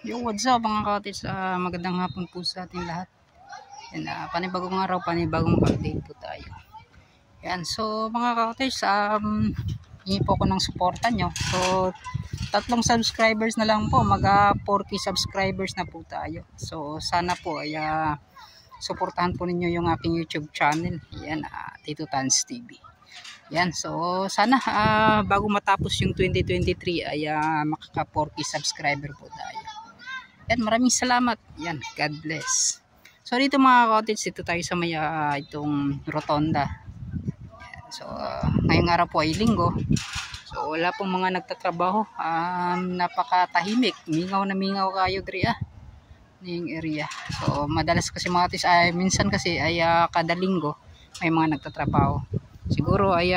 Yo, what's up mga cottage? Magandang hapon po sa ating lahat. Yan, panibagong araw, panibagong update po tayo. Yan, so mga cottage, hingi po ako ng suporta nyo. So, 3 subscribers na lang po, mag 4K subscribers na po tayo. So, sana po ay suportahan po ninyo yung aking YouTube channel. Yan, Tito Tans TV. Yan, so sana bago matapos yung 2023 ay makaka 4K subscriber po tayo. Yan, maraming salamat. Yan, God bless. So dito mga cottage, dito tayo sa may itong rotonda. Yan, so ngayong araw po ay linggo. So wala pong mga nagtatrabaho. Napakatahimik. Mingaw na mingaw kayo diri yung area. So madalas kasi mga cottage ay minsan kasi ay kada linggo may mga nagtatrabaho. Siguro ay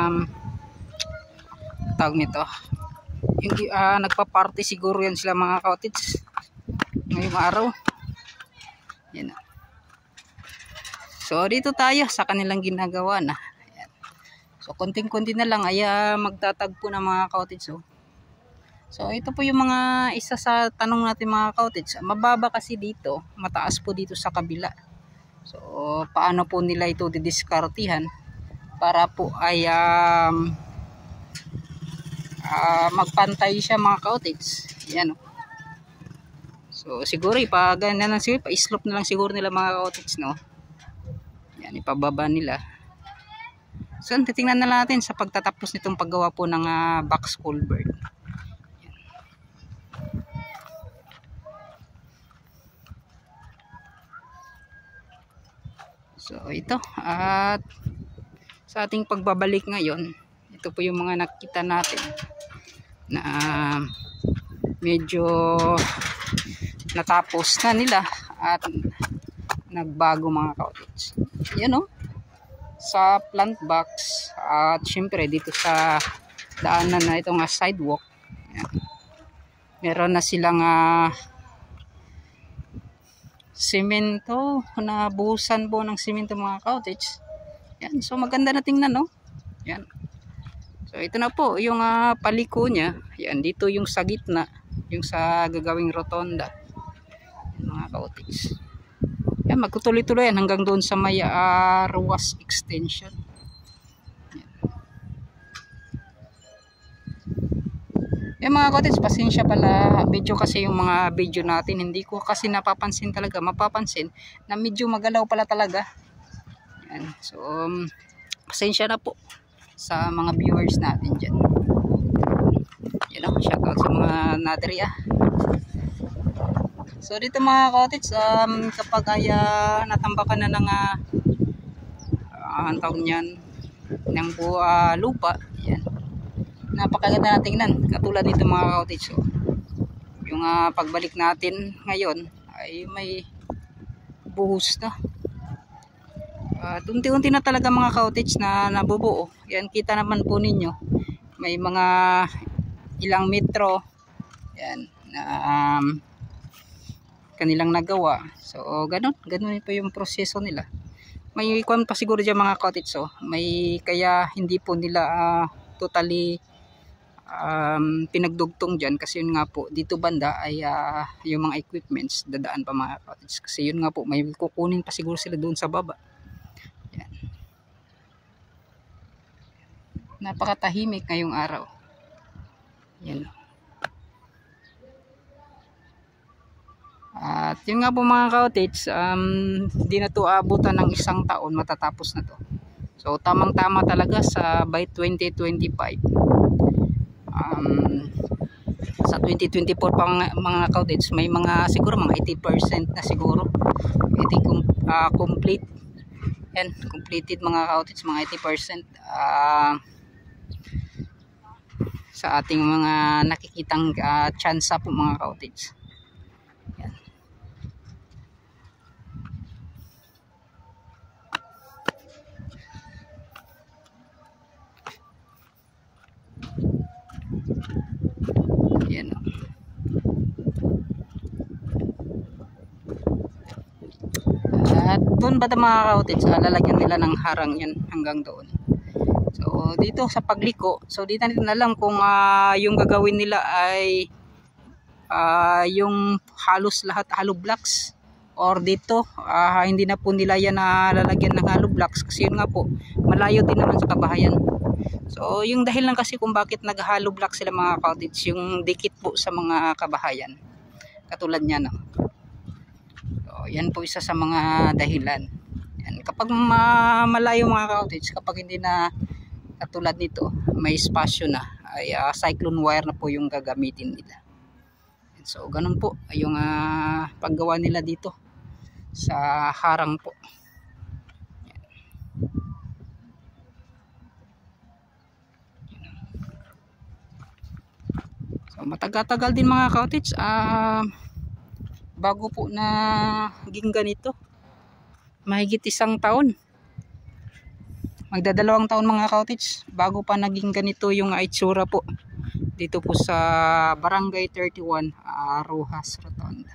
tawag nito yung nagpa-party siguro yan sila mga cottage ngayong araw. Yan. So dito tayo sa kanilang ginagawa na. Yan. So konting-konti na lang ay magtatagpo na mga cottage. So ito po yung mga isa sa tanong natin mga cottage. Mababa kasi dito, mataas po dito sa kabila. So paano po nila ito didiskartihan para po ay magpantay siya mga cottage. Yan. So siguro ganyan lang siguro, pa-slope na lang siguro nila mga cottage, no. Yan, ipababa nila. So titingnan na natin sa pagtatapos nitong paggawa po ng box culvert. Yan. So ito at sa ating pagbabalik ngayon, ito po yung mga nakita natin na medyo natapos na nila at nagbago mga cottage. Yan sa plant box at syempre dito sa daanan na itong sidewalk. Yan. Meron na silang simento, nabuhusan po ng simento mga cottage. Yan, so maganda na tingnan, no? Yan. So ito na po yung paliko niya. Yan, dito yung sa gitna, yung sa gagawing rotonda. Yan, mga cottage. Yan, magtutuloy-tuloy yan hanggang doon sa may Ruas extension. Yan. Yan mga cottage, pasensya pala medyo kasi yung mga video natin, hindi ko kasi napapansin talaga, mapapansin na medyo magalaw pala talaga. Yan. So pasensya na po sa mga viewers natin dyan. Yan ako, shoutout sa mga natri So dito mga cottage, kapag ay natambakan na ng ang tawag niyan ng lupa, yan, napakaganda na tingnan. Katulad dito mga cottage, yung pagbalik natin ngayon ay may buhos na. Unti-unti na talaga mga cottage na nabubuo. Yan, kita naman po ninyo. May mga ilang metro yan na kanilang nagawa. So ganun po yung proseso nila. May kwan pa siguro dyan mga cottage. So may kaya hindi po nila totally pinagdugtong dyan kasi yun nga po dito banda ay yung mga equipments dadaan pa mga cottage. Kasi yun nga po may kukunin pa siguro sila doon sa baba. Napakatahimik ngayong araw. Yan. At yun nga po mga cottage, hindi na to abutan ng 1 taon, matatapos na to. So tamang tama talaga sa by 2025. Sa 2024 pa mga cottage, may mga siguro mga 80% na siguro. Complete. Yan, completed mga cottage, mga 80%. Sa ating mga nakikitang tsansa po mga cottage. Yan. Yan. At doon ba mga cottage, lalagyan nila ng harang yan hanggang doon. So dito sa pagliko, so dito natin alam kung yung gagawin nila ay yung halos lahat hollow blocks, or dito hindi na po nila yan lalagyan ng hollow blocks kasi yun nga po malayo din naman sa kabahayan. So yung dahil lang kasi kung bakit nag-hollow blocks sila mga cottage, yung dikit po sa mga kabahayan katulad niya, no? So yan po isa sa mga dahilan. Yan, kapag malayo mga cottage, kapag hindi na katulad nito may espasyo na, ay cyclone wire na po yung gagamitin nila. So ganun po yung paggawa nila dito sa harang po. So matagal-tagal din mga cottage bago po na naging ganito. Mahigit 1 taon. Magdadalawang taon mga cottage bago pa naging ganito yung itsura po dito po sa Barangay 31 Rojas Rotonda.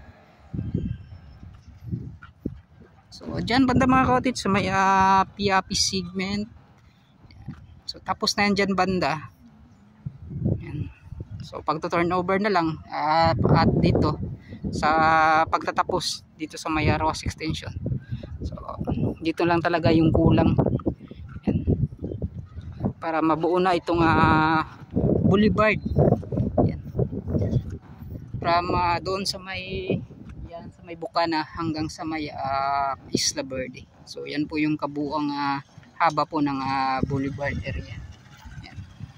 So dyan banda mga cottage sa may Piapi segment. So tapos na yan dyan banda. Yan. So pag to turnover na lang at dito sa pagtatapos dito sa may Rojas extension. So dito lang talaga yung kulang. Yan. Para mabuo na itong boulevard. Yan. From doon sa may sa may Bukana hanggang sa may Isla Verde. So yan po yung kabuang haba po ng boulevard area. Yan.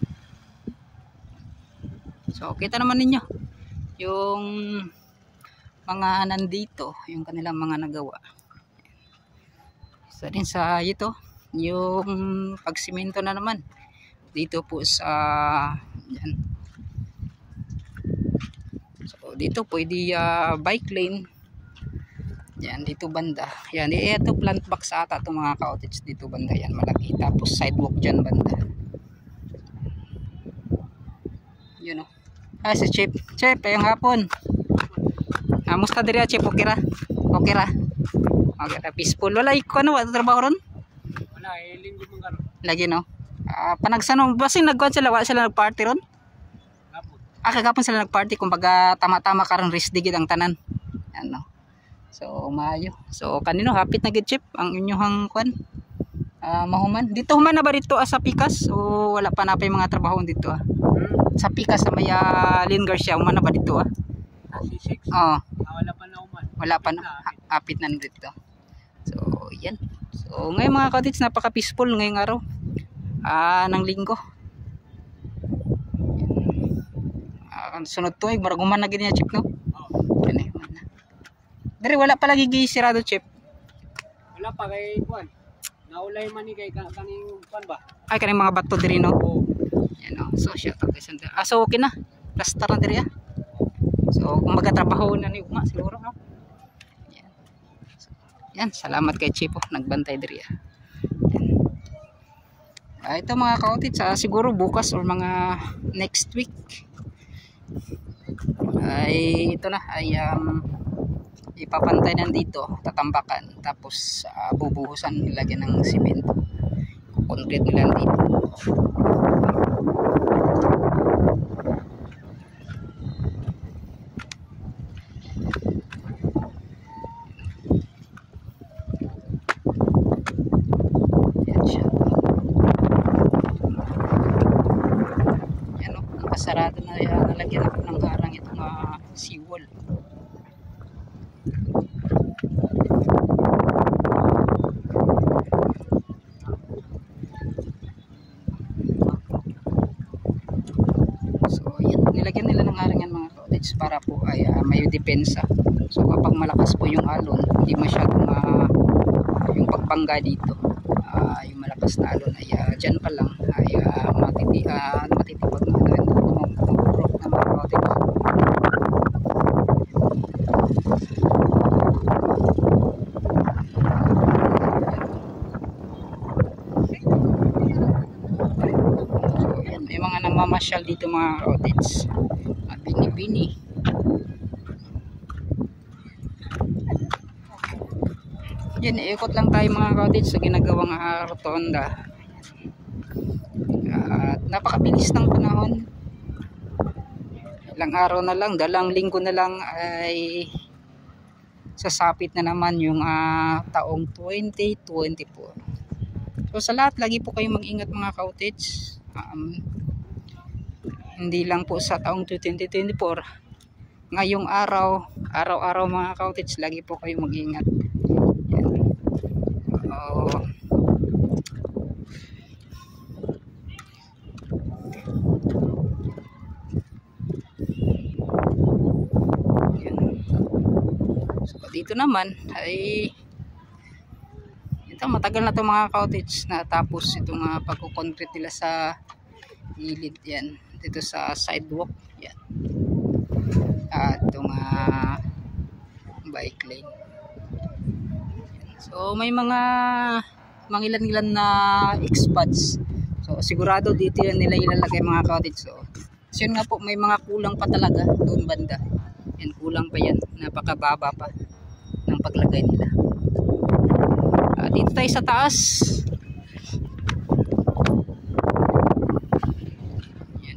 So kita naman ninyo yung mga nandito, yung kanilang mga nagawa. Isa din sa ito yung pagsimento na naman dito po sa yan. So dito pwede bike lane. Yan dito banda. Yan ito plant box ata itong mga cottage dito banda yan malaki. Tapos sidewalk dyan banda. Yun o. Si Chip. Chip, yung hapon. Musta diri Chip? Okay ra? Okay ra? Okay ra. Peaceful. Wala ikaw ano? Wala trabaho ron? Wala. Linggo mong gano'n. Lagi no? Panagsanong. Basing nagkuhan sila. Wala sila nagparty ron? Kagapon sila nagparty. Kumbaga tama-tama karon rest digid ang tanan. Ano? So maayo. So kanino hapit na gid Chip ang inyong kuan mahuman. Dito human na ba dito sa Pikas o wala pa na pa yung mga trabaho dito Sa Pikas sa may Lynn Garcia human na ba dito C6. Wala pa na human. Wala pa na hapit na dito. So yan. So ngayon mga cottage napaka peaceful ngayong araw ng linggo. Sunod tuig murag human na gid niya Chip no. Kani man na. Dere wala pa lagi gisirado Chip. Wala pa kay kuan. Naulay man ni kay kaning kuan ba? Ay kaning mga bato diri no. Yan no. So shout out kay Sandra. So okay na. Plaster na diri So kung magatrabaho na ni Uma siguro no. Yan. So, yan salamat kay Chip nagbantay diri ito mga cottage siguro bukas or mga next week ay ito na ay ipapantay nandito, tatambakan tapos bubuhusan nilagyan ng simento, concrete nila dito. Yan siya. Yan o, nakasarado na nalagyan ako ng harang itong seawall. Nilagyan nila ng harang yan mga cottage para po ay may depensa. So kapag malakas po yung alon, hindi masyadong yung pagbangga dito. Yung malakas na alon ay dyan pa lang ay matitipag na rin tumurok na mga cottage. So yan, may mga namamasyal dito mga cottage. Bini-bini. Yan, ikot lang tayo mga cottage sa ginagawang rotonda. At napakabilis ng panahon. ilang araw na lang, 2 linggo na lang ay sasapit na naman yung taong 2024. So sa lahat, lagi po kayong mag-ingat mga ka-outage. Hindi lang po sa taong 2024, ngayong araw-araw mga ka-outage, lagi po kayong mag-ingat. So dito naman ay ito, matagal na to mga ka-outage na tapos itong pagko-concrete nila sa gilid yan, dito sa sidewalk yan, at itong bike lane. So may mga mangilan-ilan na X-pads, so sigurado dito yan nila ilalagay mga ka-outage. So yun nga po, may mga kulang pa talaga doon banda yan, kulang pa yan, napakababa pa ng paglagay nila. Dito tayo sa taas. Yan.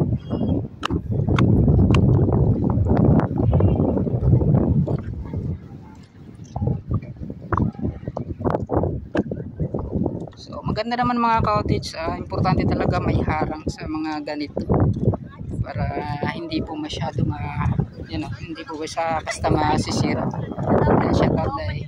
So maganda naman mga ka-outage, importante talaga may harang sa mga ganito para hindi po masyado hindi po basta masisira. Shout out dahil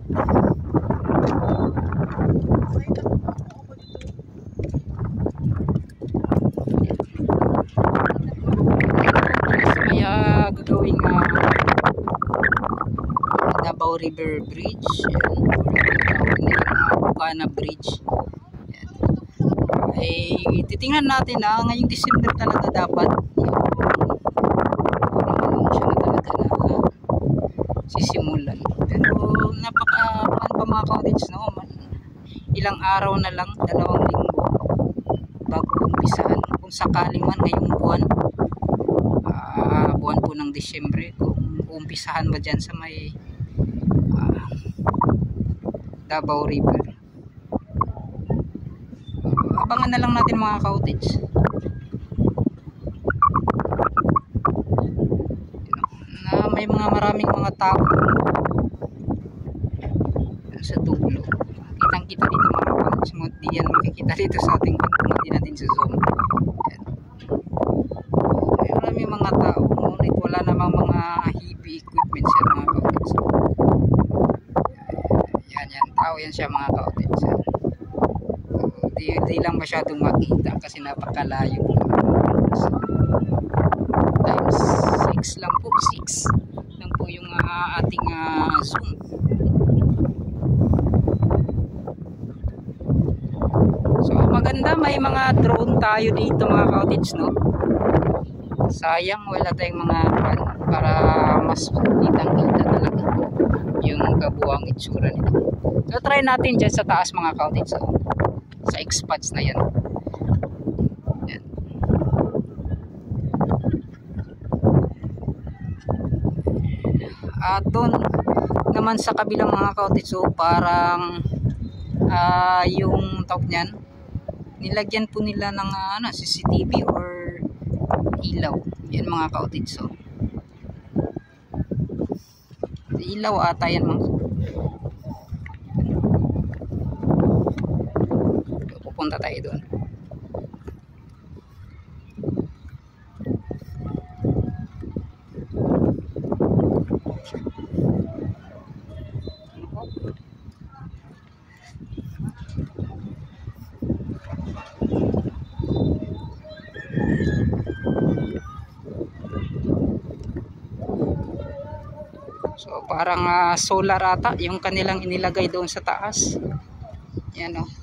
gagawing Davao River Bridge, Bukana Bridge. Yan. Ay titingnan natin ngayong December talaga dapat siya na talaga na sisimulan. Pero napaka-pan pa mga ka-outage, no? Ilang araw na lang, 2 linggo bago umpisahan, kung sakaling man ngayong buwan po ng Disyembre, kung umpisahan ba dyan sa may Davao River. Abangan na lang natin mga ka-outage. Na may maraming mga tao sa dulo. Kitang-kita dito mga ka-outage. Di yan makikita dito sa ating hindi natin sa zoom. May mga tao, ngunit wala namang mga heavy equipment siya mga ka-outage. Yan, tao yan siya mga ka-outage. Di lang masyadong makita kasi napakalayo. Times 6 lang po, 6 lang po yung ating zoom. So maganda, may mga drone tayo dito mga ka-outage, no? Sayang wala tayong mga para mas kitang-kita talaga yung kabuang itsura nito. So try natin dyan sa taas mga ka-outage, sa X-pads na yan. Yan. At doon naman sa kabilang mga ka-outage, so parang yung tawag niyan, nilagyan po nila ng CCTV or ilaw. Yan mga ka-outage. So ilaw ata yan mga. Pupunta tayo doon. So parang solar ata yung kanilang inilagay doon sa taas. Yan o.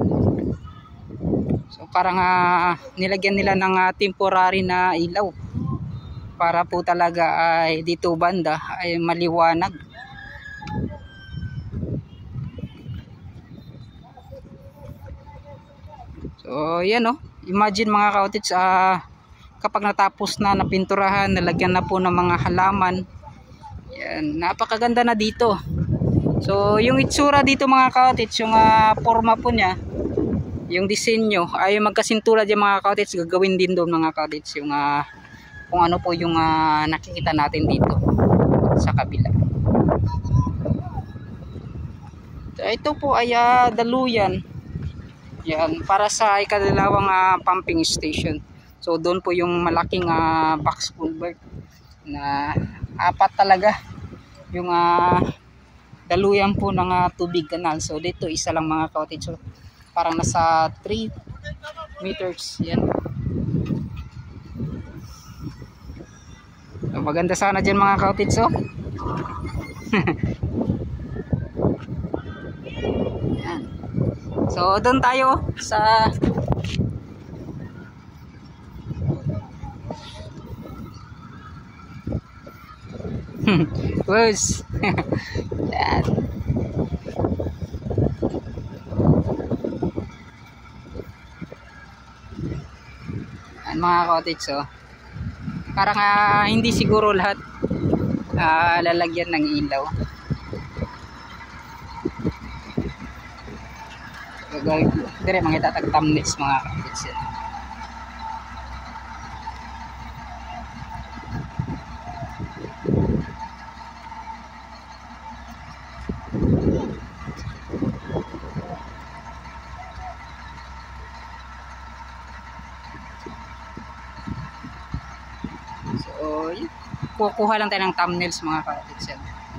So parang nilagyan nila ng temporary na ilaw para po talaga ay dito banda ay maliwanag. So yan o. Imagine mga ka-outage, kapag natapos na napinturahan, nalagyan na po ng mga halaman. Yan, napakaganda na dito. So yung itsura dito mga ka-outage, yung forma po niya, yung disenyo ay magkasintulad yung mga ka-outage, gagawin din doon mga ka-outage yung kung ano po yung nakikita natin dito sa kabila. So, ito po ay daluyan. Yan, para sa ikadalawang pumping station. So doon po yung malaking box culvert na apat talaga yung daluyan po ng tubig kanal. So dito isa lang mga cottage. So, parang nasa 3 meters. Yan. So, maganda sana dyan mga cottage. So. Yan. So doon tayo sa Wes. Yan. Yan mga cottage, oh. Parang hindi siguro lahat lalagyan ng ilaw. Dire mga itatag thumbnails mga cottage. Yan. So, kukuha lang tayo ng thumbnails mga cottage.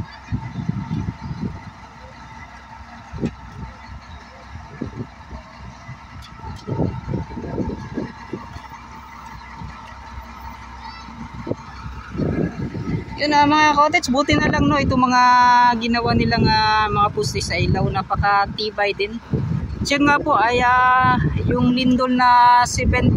Yun mga cottage, buti na lang no, itong mga ginawa nilang mga poste sa ilaw, napakatibay din. Siya nga po ay yung lindol na 6.7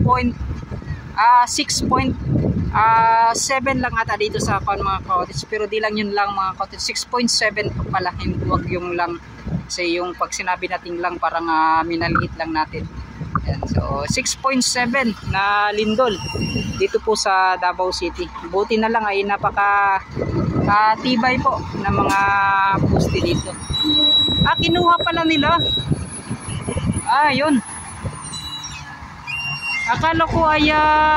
lang ata dito sa mga cottage, pero di lang yun lang mga cottage, 6.7 pala, huwag yung lang kasi yung pag sinabi natin lang parang minaliit lang natin. Yan. So 6.7 na lindol dito po sa Davao City. Buti na lang ay napaka tibay po ng mga poste dito. Kinuha pala nila. Yun. Akala ko ay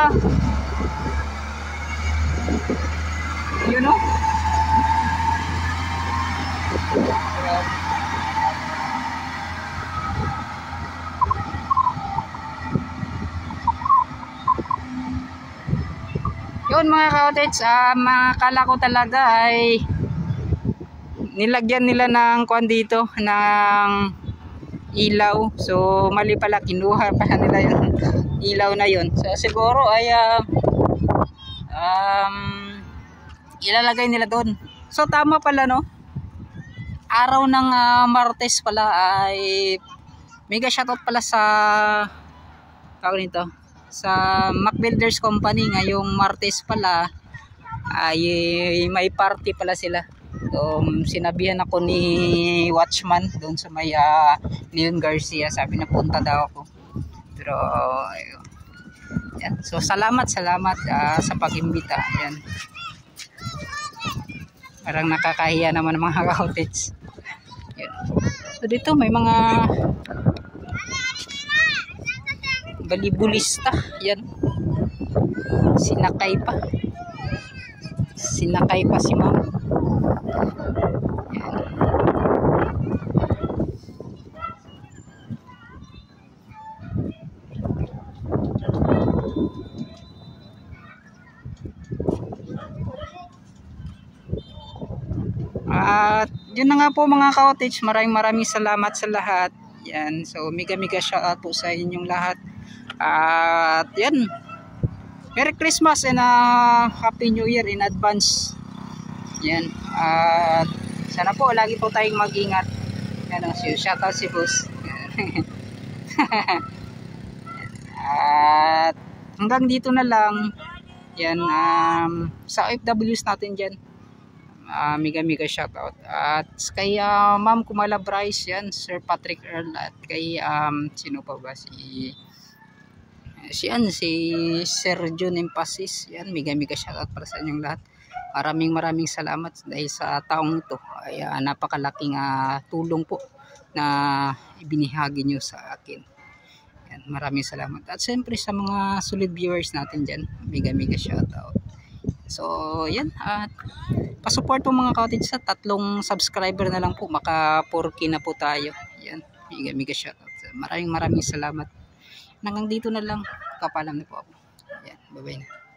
you know? Yun mga cottage, akala ko talaga ay nilagyan nila ng kuwan dito ng ilaw. So mali pala, kinuha pala nila yung ilaw na yun. So siguro ay ilalagay nila doon. So tama pala no, araw ng Martes pala ay mega shoutout pala sa tawag nito, sa Mac Builders Company. Ngayong Martes pala ay may party pala sila. So, sinabihan ako ni Watchman doon sa may Leon Garcia, sabi na punta daw ako. Pero yan. So salamat sa pag-imbita. Yan. Parang nakakahiya naman ng mga cottage. Yan. So dito may mga balibulista. Yan. Sinakay pa si ma'am. Yan. At yun na nga po mga cottage, maraming salamat sa lahat. Yan, so mega shout out po sa inyong lahat. At yan, Merry Christmas and Happy New Year in advance. Yan, at sana po lagi po tayong mag-ingat. Yan, shout out si boss. At hanggang dito na lang. Yan, sa OFWs natin dyan, mega shout out. At kay Ma'am Kumala Bryce, yan, Sir Patrick Earl, at kay sino pa ba, si Sir John Empasis. Yan, mega shout out para sa inyong lahat. Maraming salamat dahil sa taong ito ay napakalaking tulong po na ibinahagi nyo sa akin. Yan, maraming salamat. At siyempre sa mga solid viewers natin dyan, mega shout out. So, yan. At pasupport po mga cottage sa 3 subscriber na lang po. Maka 4K na po tayo. Yan. Mega shoutout. Maraming salamat. Hanggang dito na lang. Kapalam na po ako. Yan. Bye-bye na.